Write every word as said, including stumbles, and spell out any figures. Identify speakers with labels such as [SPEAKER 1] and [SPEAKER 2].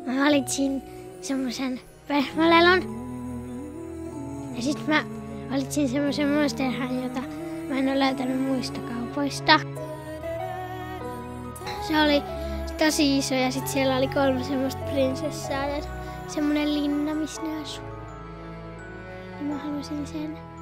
[SPEAKER 1] mä valitsin semmosen pehmolelon. Ja sit mä valitsin semmosen monsterhan, jota mä en ole löytänyt muista kaupoista. Se oli tosi iso ja sit siellä oli kolme semmoista prinsessaa ja semmonen linna, missä ne asuu. Ja mä halusin sen.